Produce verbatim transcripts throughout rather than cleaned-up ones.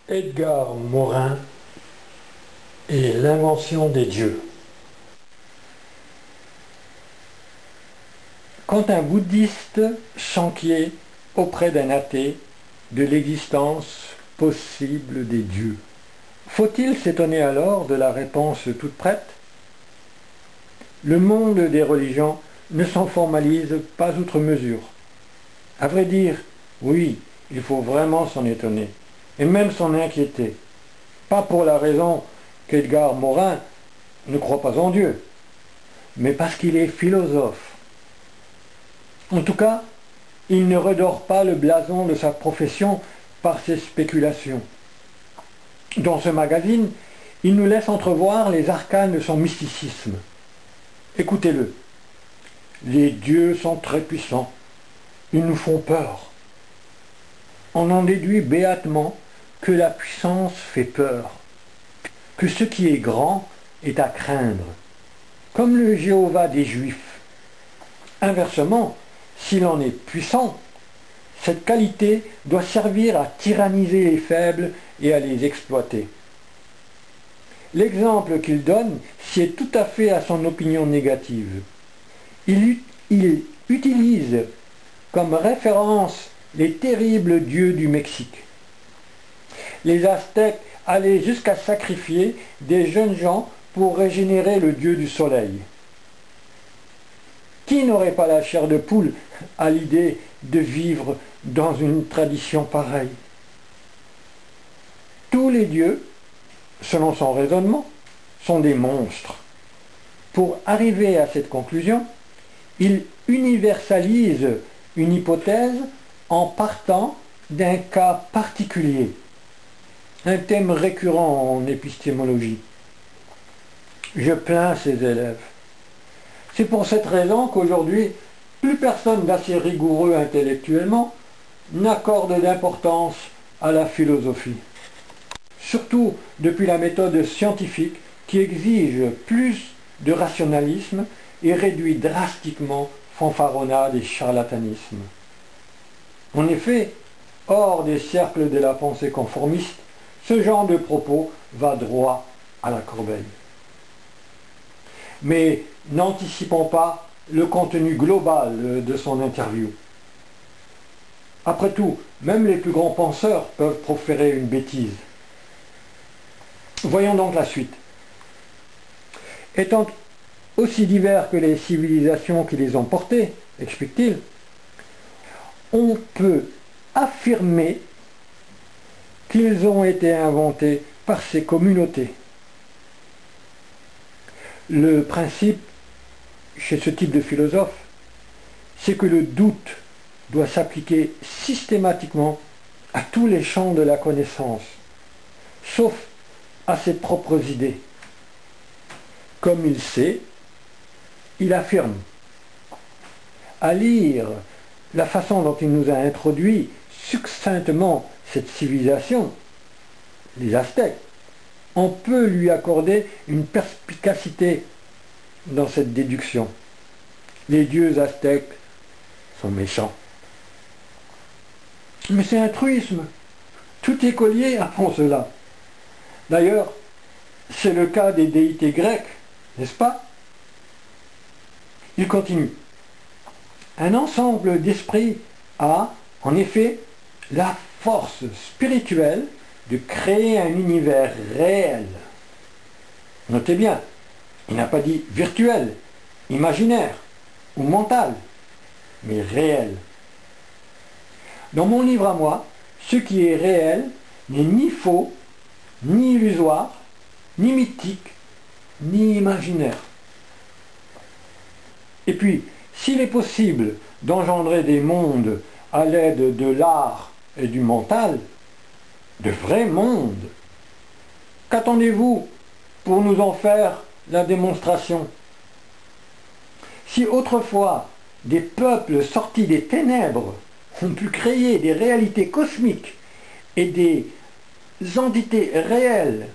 Edgar Morin et l'invention des dieux. Quand un bouddhiste s'enquiert auprès d'un athée de l'existence possible des dieux, faut-il s'étonner alors de la réponse toute prête? Le monde des religions ne s'en formalise pas outre mesure. À vrai dire, oui, il faut vraiment s'en étonner, et même s'en inquiéter. Pas pour la raison qu'Edgar Morin ne croit pas en Dieu, mais parce qu'il est philosophe. En tout cas, il ne redore pas le blason de sa profession par ses spéculations. Dans ce magazine, il nous laisse entrevoir les arcanes de son mysticisme. Écoutez-le. Les dieux sont très puissants. Ils nous font peur. On en déduit béatement que la puissance fait peur, que ce qui est grand est à craindre, comme le Jéhovah des Juifs. Inversement, s'il en est puissant, cette qualité doit servir à tyranniser les faibles et à les exploiter. L'exemple qu'il donne sied tout à fait à son opinion négative. Il, il utilise comme référence les terribles dieux du Mexique. Les Aztèques allaient jusqu'à sacrifier des jeunes gens pour régénérer le dieu du soleil. Qui n'aurait pas la chair de poule à l'idée de vivre dans une tradition pareille? Tous les dieux, selon son raisonnement, sont des monstres. Pour arriver à cette conclusion, il universalise une hypothèse en partant d'un cas particulier, un thème récurrent en épistémologie. Je plains ses élèves. C'est pour cette raison qu'aujourd'hui, plus personne d'assez rigoureux intellectuellement n'accorde d'importance à la philosophie. Surtout depuis la méthode scientifique qui exige plus de rationalisme et réduit drastiquement fanfaronnade et charlatanisme. En effet, hors des cercles de la pensée conformiste, ce genre de propos va droit à la corbeille. Mais n'anticipons pas le contenu global de son interview. Après tout, même les plus grands penseurs peuvent proférer une bêtise. Voyons donc la suite. Étant aussi divers que les civilisations qui les ont portés, explique-t-il, on peut affirmer qu'ils ont été inventés par ces communautés. Le principe, chez ce type de philosophe, c'est que le doute doit s'appliquer systématiquement à tous les champs de la connaissance, sauf à ses propres idées. Comme il sait, il affirme. À lire la façon dont il nous a introduit succinctement cette civilisation, les Aztèques, on peut lui accorder une perspicacité dans cette déduction. Les dieux aztèques sont méchants. Mais c'est un truisme. Tout écolier apprend cela. D'ailleurs, c'est le cas des déités grecques, n'est-ce pas? Il continue. Un ensemble d'esprits a, en effet, la force spirituelle de créer un univers réel. Notez bien, il n'a pas dit virtuel, imaginaire ou mental, mais réel. Dans mon livre à moi, ce qui est réel n'est ni faux, ni illusoire, ni mythique, ni imaginaire. Et puis, s'il est possible d'engendrer des mondes à l'aide de l'art et du mental, de vrais mondes, qu'attendez-vous pour nous en faire la démonstration? Si autrefois des peuples sortis des ténèbres ont pu créer des réalités cosmiques et des entités réelles,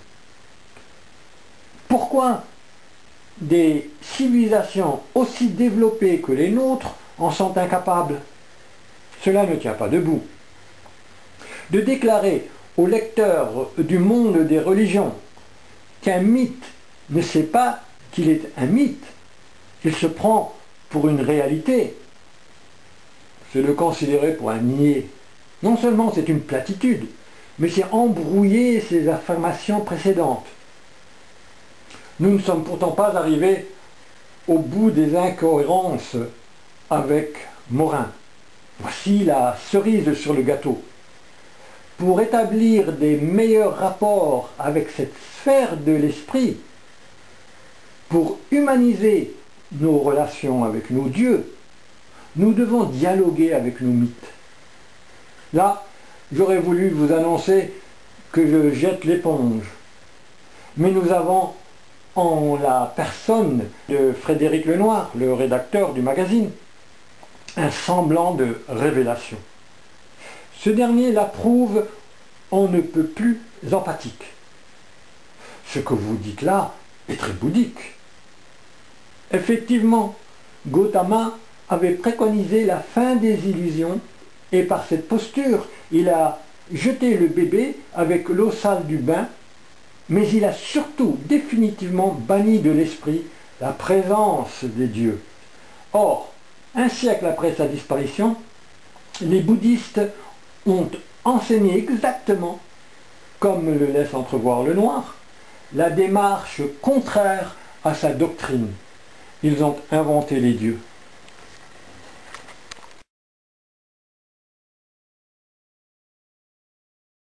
pourquoi des civilisations aussi développées que les nôtres en sont incapables? Cela ne tient pas debout. De déclarer aux lecteurs du monde des religions qu'un mythe ne sait pas qu'il est un mythe, qu'il se prend pour une réalité, c'est le considérer pour un niais. Non seulement c'est une platitude, mais c'est embrouiller ses affirmations précédentes. Nous ne sommes pourtant pas arrivés au bout des incohérences avec Morin. Voici la cerise sur le gâteau. Pour établir des meilleurs rapports avec cette sphère de l'esprit, pour humaniser nos relations avec nos dieux, nous devons dialoguer avec nos mythes. Là, j'aurais voulu vous annoncer que je jette l'éponge. Mais nous avons, en la personne de Frédéric Lenoir, le rédacteur du magazine, un semblant de révélation. Ce dernier l'approuve on ne peut plus empathique. Ce que vous dites là est très bouddhique. Effectivement, Gautama avait préconisé la fin des illusions et par cette posture, il a jeté le bébé avec l'eau sale du bain, mais il a surtout définitivement banni de l'esprit la présence des dieux. Or, un siècle après sa disparition, les bouddhistes ont enseigné exactement, comme le laisse entrevoir Lenoir, la démarche contraire à sa doctrine. Ils ont inventé les dieux.